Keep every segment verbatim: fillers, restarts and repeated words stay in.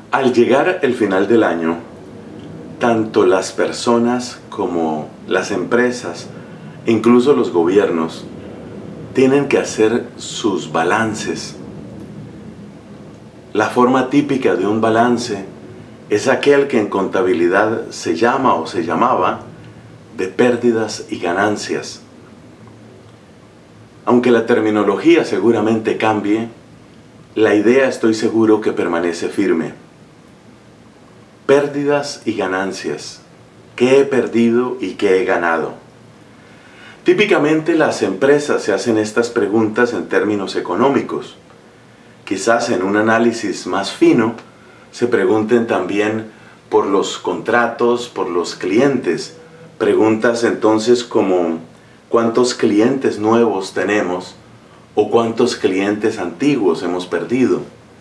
Al llegar el final del año, tanto las personas como las empresas, incluso los gobiernos, tienen que hacer sus balances. La forma típica de un balance es aquel que en contabilidad se llama o se llamaba de pérdidas y ganancias. Aunque la terminología seguramente cambie, la idea estoy seguro que permanece firme. Pérdidas y ganancias. ¿Qué he perdido y qué he ganado? Típicamente las empresas se hacen estas preguntas en términos económicos. Quizás en un análisis más fino se pregunten también por los contratos, por los clientes. Preguntas entonces como ¿cuántos clientes nuevos tenemos? ¿O cuántos clientes antiguos hemos perdido?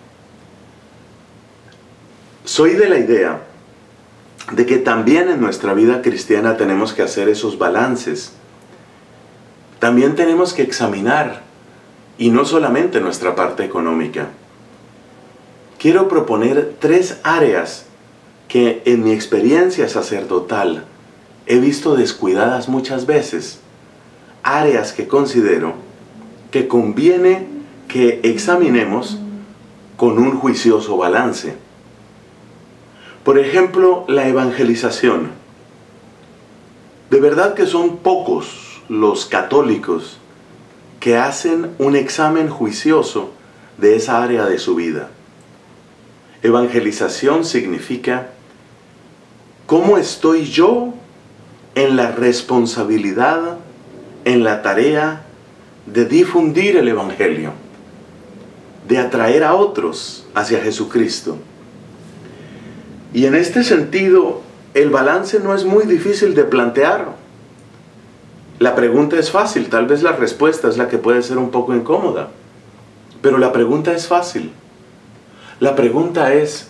Soy de la idea de que también en nuestra vida cristiana tenemos que hacer esos balances. También tenemos que examinar, y no solamente nuestra parte económica. Quiero proponer tres áreas que en mi experiencia sacerdotal he visto descuidadas muchas veces. Áreas que considero que conviene que examinemos con un juicioso balance. Por ejemplo, la evangelización. De verdad que son pocos los católicos que hacen un examen juicioso de esa área de su vida. Evangelización significa ¿cómo estoy yo en la responsabilidad, en la tarea de difundir el Evangelio, de atraer a otros hacia Jesucristo? Y en este sentido, el balance no es muy difícil de plantear. La pregunta es fácil, tal vez la respuesta es la que puede ser un poco incómoda, pero la pregunta es fácil. La pregunta es,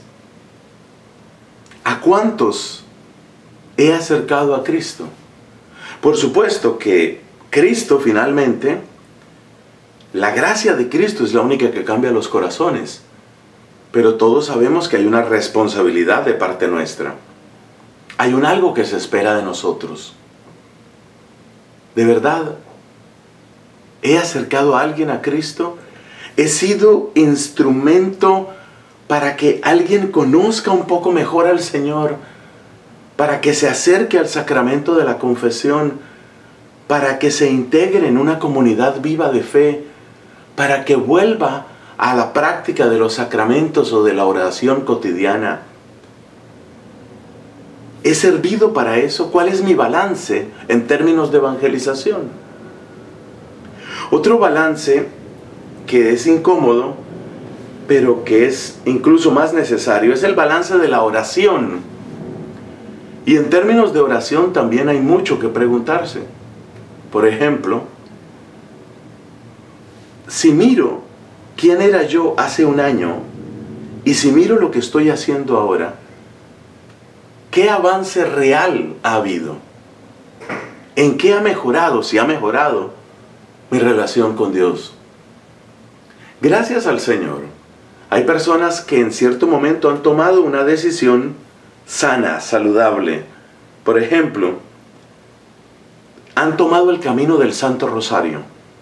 ¿a cuántos he acercado a Cristo? Por supuesto que Cristo finalmente, la gracia de Cristo es la única que cambia los corazones, pero todos sabemos que hay una responsabilidad de parte nuestra. Hay un algo que se espera de nosotros. ¿De verdad he acercado a alguien a Cristo? ¿He sido instrumento para que alguien conozca un poco mejor al Señor? ¿Para que se acerque al sacramento de la confesión? ¿Para que se integre en una comunidad viva de fe? ¿Para que vuelva a la práctica de los sacramentos o de la oración cotidiana? ¿He servido para eso? ¿Cuál es mi balance en términos de evangelización? Otro balance que es incómodo, pero que es incluso más necesario, es el balance de la oración. Y en términos de oración también hay mucho que preguntarse. Por ejemplo, si miro quién era yo hace un año y si miro lo que estoy haciendo ahora, ¿qué avance real ha habido? ¿En qué ha mejorado, si ha mejorado, mi relación con Dios? Gracias al Señor, hay personas que en cierto momento han tomado una decisión sana, saludable. Por ejemplo, han tomado el camino del Santo Rosario.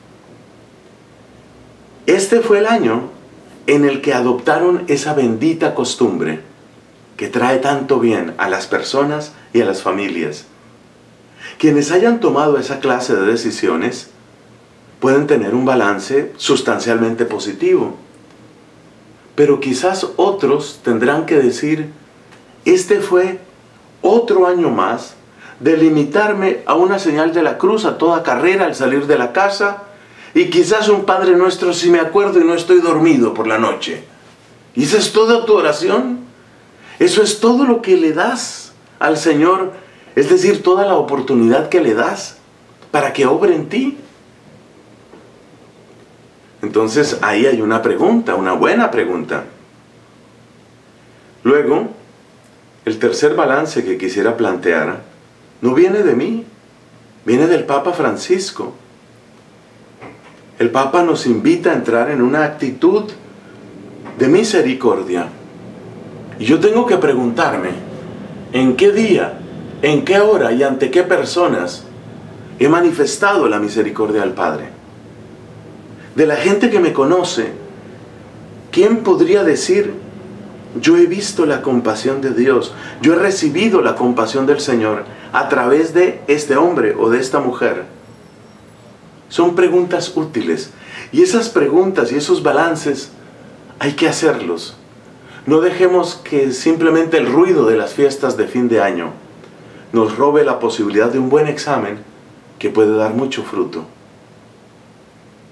Este fue el año en el que adoptaron esa bendita costumbre que trae tanto bien a las personas y a las familias. Quienes hayan tomado esa clase de decisiones pueden tener un balance sustancialmente positivo. Pero quizás otros tendrán que decir, este fue otro año más de limitarme a una señal de la cruz a toda carrera al salir de la casa, y quizás un Padre Nuestro si me acuerdo y no estoy dormido por la noche. ¿Y esa es toda tu oración? ¿Eso es todo lo que le das al Señor? Es decir, toda la oportunidad que le das para que obre en ti. Entonces ahí hay una pregunta, una buena pregunta. Luego, el tercer balance que quisiera plantear no viene de mí, viene del Papa Francisco. El Papa nos invita a entrar en una actitud de misericordia. Y yo tengo que preguntarme, ¿en qué día, en qué hora y ante qué personas he manifestado la misericordia del Padre? De la gente que me conoce, ¿quién podría decir, yo he visto la compasión de Dios, yo he recibido la compasión del Señor a través de este hombre o de esta mujer? Son preguntas útiles. Y esas preguntas y esos balances hay que hacerlos. No dejemos que simplemente el ruido de las fiestas de fin de año nos robe la posibilidad de un buen examen que puede dar mucho fruto.